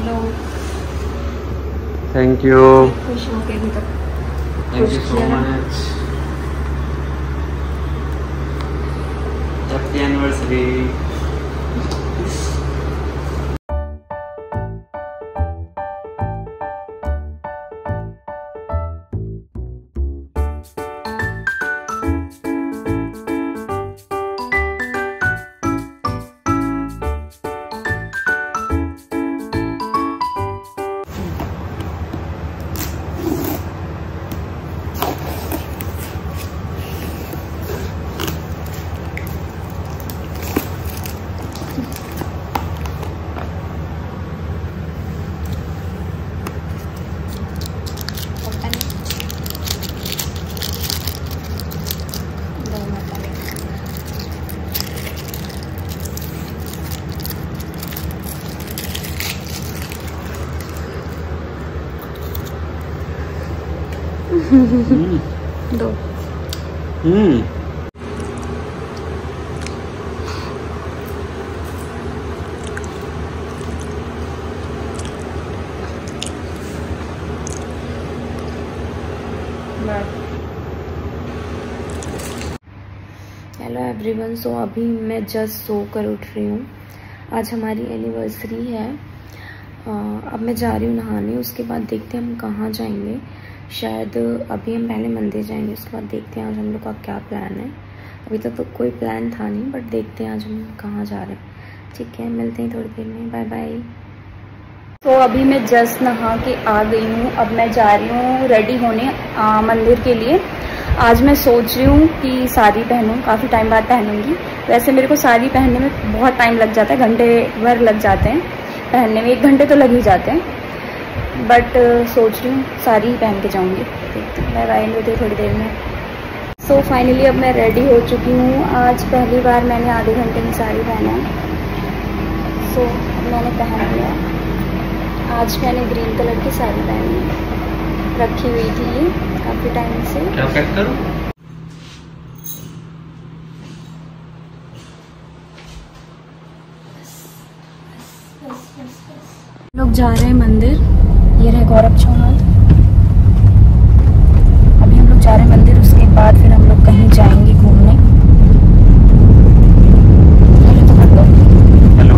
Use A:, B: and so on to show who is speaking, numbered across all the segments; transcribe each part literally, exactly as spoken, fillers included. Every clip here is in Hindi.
A: लो।
B: Thank you.
A: खुश हो के भी तो
B: thank you so much. Happy anniversary.
A: दो।
B: Hmm
A: hello everyone. सो अभी मैं जस्ट सो कर उठ रही हूँ। आज हमारी एनिवर्सरी है। आ, अब मैं जा रही हूँ नहाने। उसके बाद देखते हैं हम कहाँ जाएंगे। शायद अभी हम पहले मंदिर जाएंगे, उसके बाद देखते हैं आज हम लोग का क्या प्लान है। अभी तक तो, तो कोई प्लान था नहीं, बट देखते हैं आज हम कहाँ जा रहे हैं। ठीक है, मिलते हैं थोड़ी देर में। Bye bye. तो अभी मैं जस्ट नहा के आ गई हूँ। अब मैं जा रही हूँ रेडी होने आ, मंदिर के लिए। आज मैं सोच रही हूँ कि साड़ी पहनूँ, काफ़ी टाइम बाद पहनूंगी। वैसे मेरे को साड़ी पहनने में बहुत टाइम लग जाता है, घंटे भर लग जाते हैं पहनने में, एक घंटे तो लग ही जाते हैं। बट uh, सोच रही हूँ साड़ी ही पहन के जाऊँगी। देखते हैं, मैं आएंगे तो थोड़ी देर में। सो so, फाइनली अब मैं रेडी हो चुकी हूँ। आज पहली बार मैंने आधे घंटे में साड़ी पहना है। सो so, मैंने पहन लिया। आज मैंने ग्रीन कलर की साड़ी पहनी है, रखी हुई थी ये काफ़ी टाइम से।
B: क्या पैक करूं?
A: लोग जा रहे हैं मंदिर। ये रहे गौरव चौहान। अभी हम लोग जा रहे हैं मंदिर, उसके बाद फिर हम लोग कहीं जाएंगे घूमने। हेलो तो कर दो।
B: हेलो।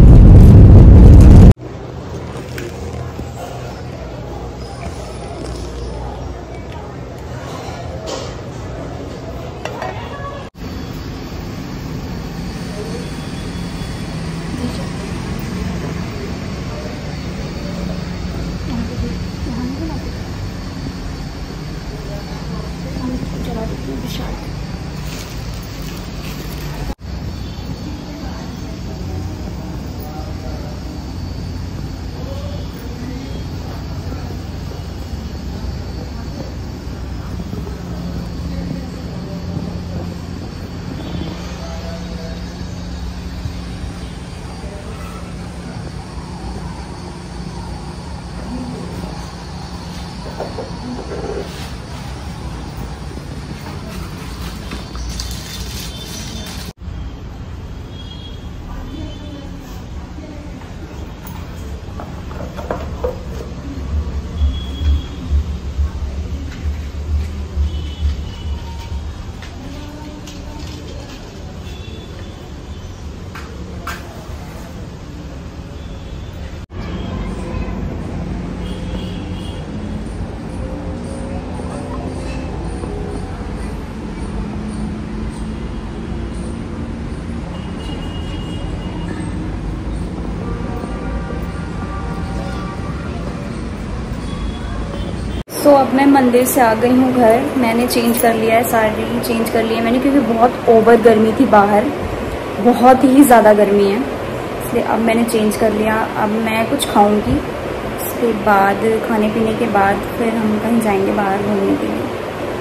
A: तो अब मैं मंदिर से आ गई हूँ घर। मैंने चेंज कर लिया है, साड़ी चेंज कर ली है मैंने, क्योंकि बहुत ओवर गर्मी थी बाहर, बहुत ही ज़्यादा गर्मी है, इसलिए अब मैंने चेंज कर लिया। अब मैं कुछ खाऊंगी, उसके बाद खाने पीने के बाद फिर हम कहीं जाएंगे बाहर घूमने के लिए।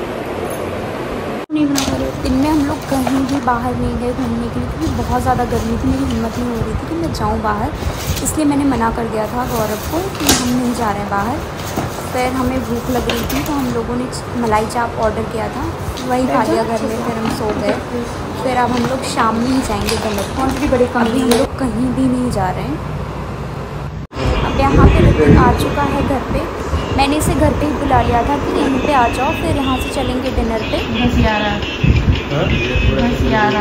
A: नहीं बना पा रहे दिन में हम लोग कहीं भी बाहर नहीं गए घूमने के लिए, क्योंकि बहुत ज़्यादा गर्मी थी। मेरी हिम्मत नहीं हो रही थी कि मैं जाऊँ बाहर, इसलिए मैंने मना कर दिया था गौरव को कि हम नहीं जा रहे हैं बाहर। फिर हमें भूख लग रही थी तो हम लोगों ने मलाई चाप ऑर्डर किया था, वही खा लिया घर में, फिर हम सो गए। फिर अब हम लोग शाम में ही जाएंगे गलत, क्वान्टिटी बड़ी कम है, हम लोग कहीं भी नहीं जा रहे हैं। अब यहाँ पे ऋतिक आ चुका है घर पे। मैंने इसे घर पे ही बुला लिया था कि यहीं पे आ जाओ, फिर यहाँ से चलेंगे डिनर पे।
C: बस यारा बस यारा।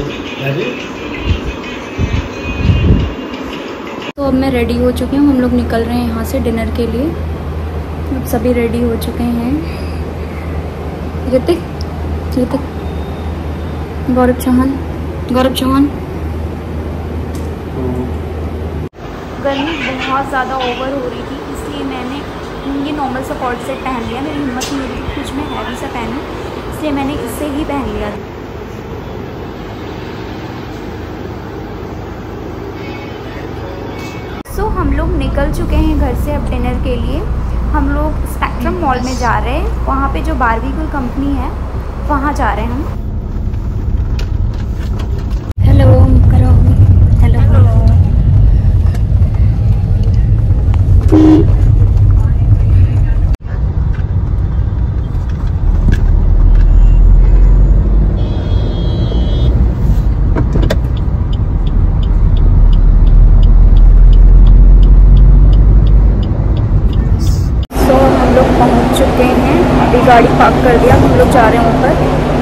A: तो अब मैं रेडी हो चुकी हूँ, हम लोग निकल रहे हैं यहाँ से डिनर के लिए। अब सभी रेडी हो चुके हैं। ऋतिक ऋतिक गौरव चौहान गौरव चौहान गर्मी बहुत ज़्यादा ओवर हो रही थी, इसलिए मैंने ये नॉर्मल सा कॉर्ड सेट पहन लिया। मेरी हिम्मत नहीं हो रही थी कुछ में हैवी सा पहनूं, इसलिए मैंने इससे ही पहन लिया। सो so, हम लोग निकल चुके हैं घर से अब डिनर के लिए। हम लोग स्पेक्ट्रम मॉल में जा रहे हैं, वहाँ पे जो बारबीक्यू कंपनी है वहाँ जा रहे हैं हम। हेलो करो, हेलो हेलो। पहुंच चुके हैं, अभी गाड़ी पार्क कर दिया, हम लोग जा रहे हैं ऊपर।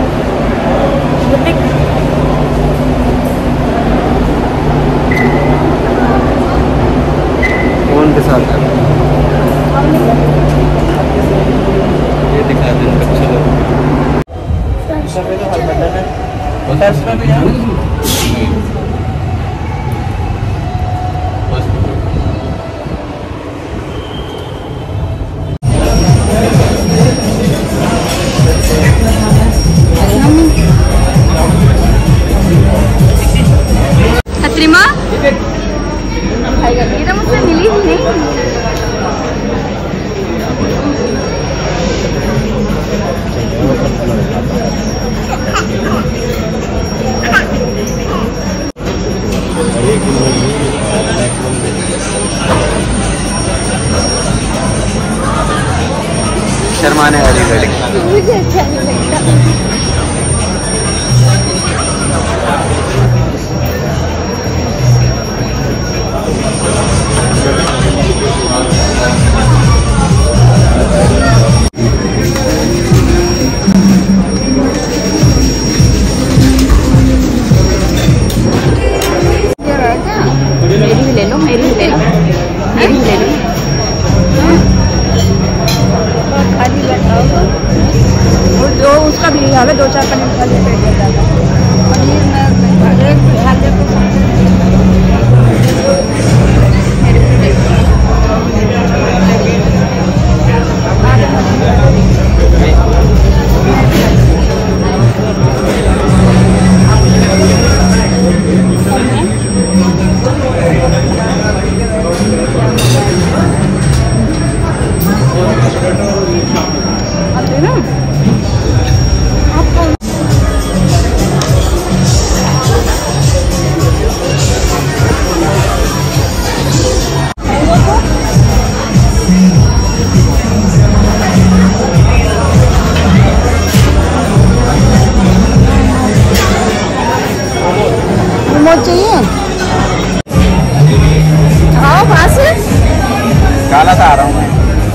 B: कौन के साथ है? ये दिखा दे अच्छा लग
A: अत्रिमा ये तो मुझसे मिली ही नहीं।
B: शर्माने वाली लड़की
A: मुझे अच्छा नहीं लगता। मेरी भी ले लो, मेरी भी ले लो, मेरी भी ले लो। खाली बताओ जो उसका भी है, दो चार पनीर खाली पेट हो जाता है। पनीर में एक ध्यान देखो। चाहिए आओ पास
B: काला सा आ रहा हूँ मैं,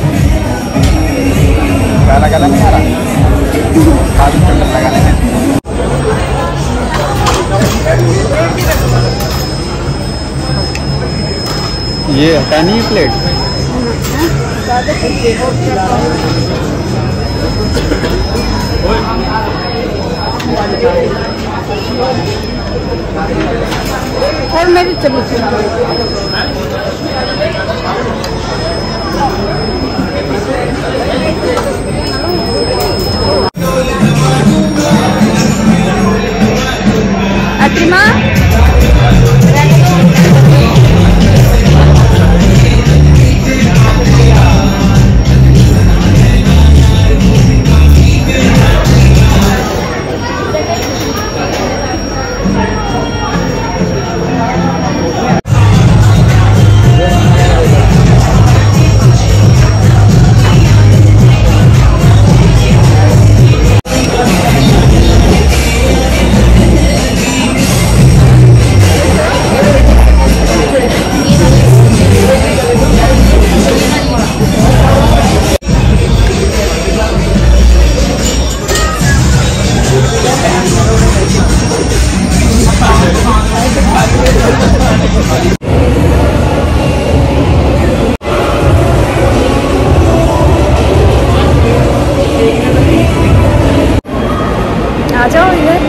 B: काला काला नहीं आ रहा, काला चक्कर लगा लेंगे। ये हटा नहीं है प्लेट।
A: और मेरी चली अत्रिमा आ जाओ इधर।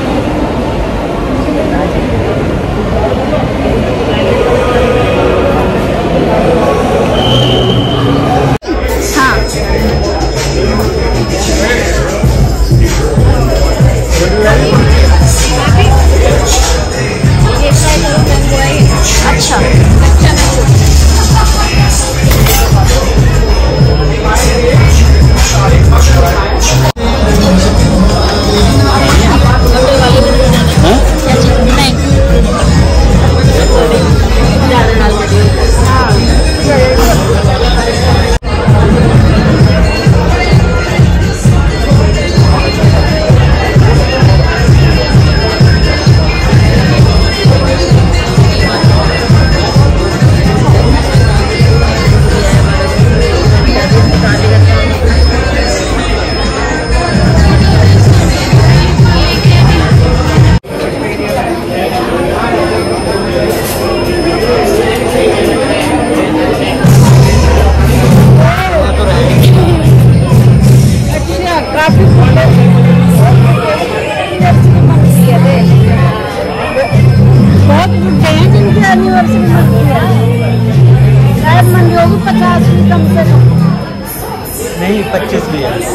B: नहीं पच्चीस भी है।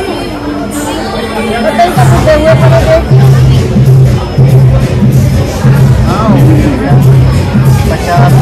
B: पचास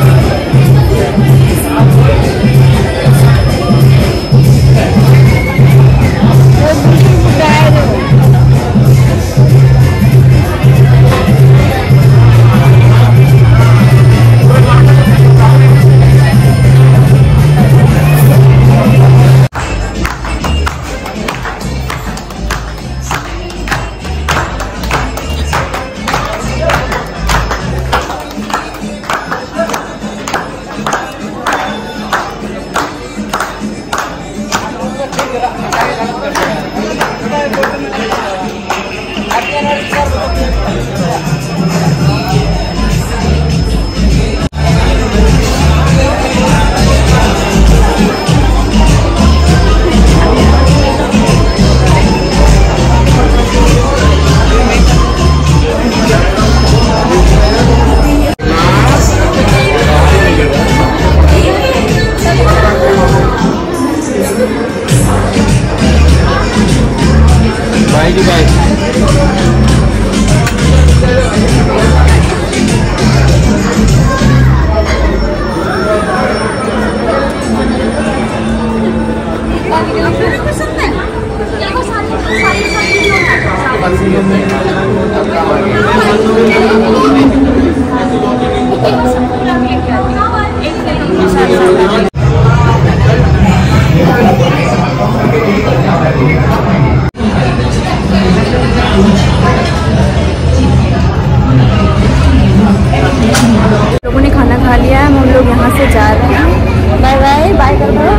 A: लोगों ने खाना खा लिया है, हम लोग यहाँ से जा रहे हैं। बाय बाय बाय कर दो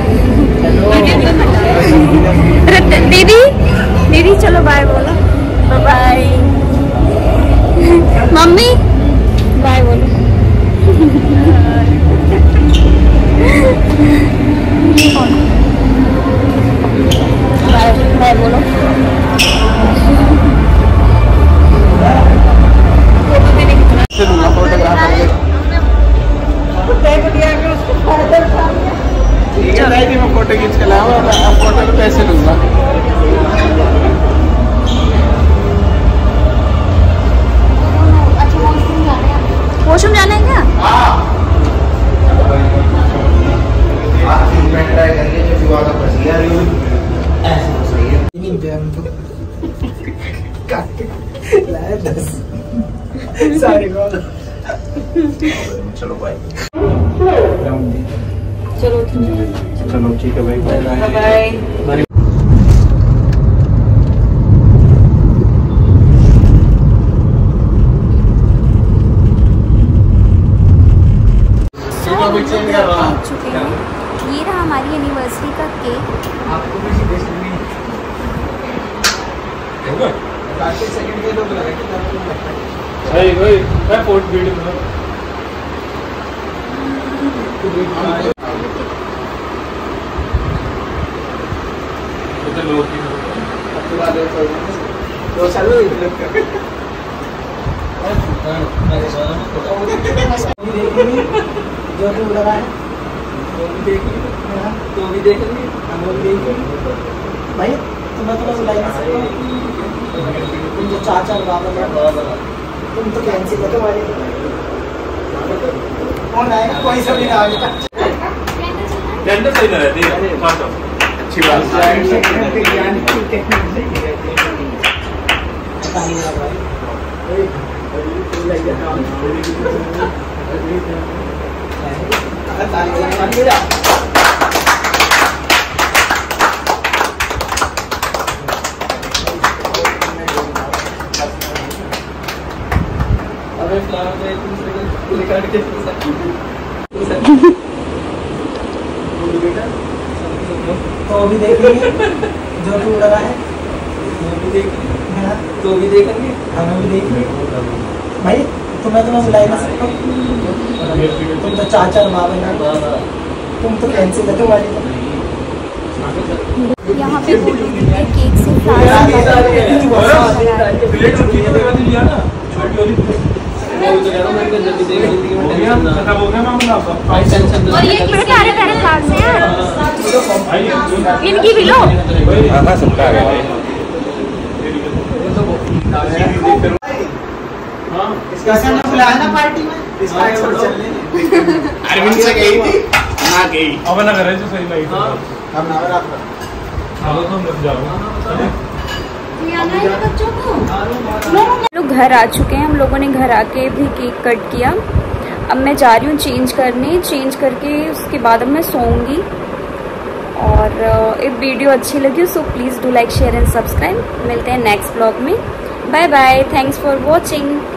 A: दीदी। दीदी चलो बाय बोलो। बाय बाय मम्मी बाय बोलो। बाय बाय बोलो।
B: मैं फोटो खींच के लाया और फोटो के पैसे लूंगा।
A: वॉशरूम जाना है क्या?
B: चलो भाई
A: चलो
B: चलो ठीक है भाई बाय
A: बाय। चुके हैं, ये रहा हमारी एनिवर्सरी का केक।
B: आपको भी सेकंड के लोग लगा के मैं फोटो वीडियो
D: जो भी उड़ रहा है वो भी देख ली, तो भी देख ली, हम लोग देख ली भाई। तुम्हें तो बुलाई नहीं सकते, तुम जो चाचा बाबा तुम तो कैंसिल कर दो भाई। कौन आएगा? कोई सब नहीं आएगा।
B: टेंडर सही ना रहती है, अच्छी बात है।
D: तो भी देखेंगे जो भी उड़ रहा है, वो भी देखेंगे, तो भी देखेंगे, हमें भी देखेंगे भाई। तुम्हें तो मैं बुलाई नहीं सकता, तुम तो चाचा और बाबा ना, तुम तो कैंसिल कर दो वाली।
A: यहाँ पे बोली केक से और ये किसके आ रहे प्यारे फ्लावर्स हैं यार? इनकी भी लो।
B: हाँ सबका आ गया।
D: इसका हमने बुलाया ना पार्टी में, इसका छोड़ चलने
B: अरविंद से गई थी ना गई अब ना करे तो सही नहीं।
D: हम ना रात में
B: चलो तुम मत जाओ।
A: लोग घर आ चुके हैं, हम लोगों ने घर आके भी केक कट किया। अब मैं जा रही हूँ चेंज करने, चेंज करके उसके बाद अब मैं सोऊंगी। और एक वीडियो अच्छी लगी so please do like share and subscribe. मिलते हैं नेक्स्ट ब्लॉग में। Bye bye, thanks for watching.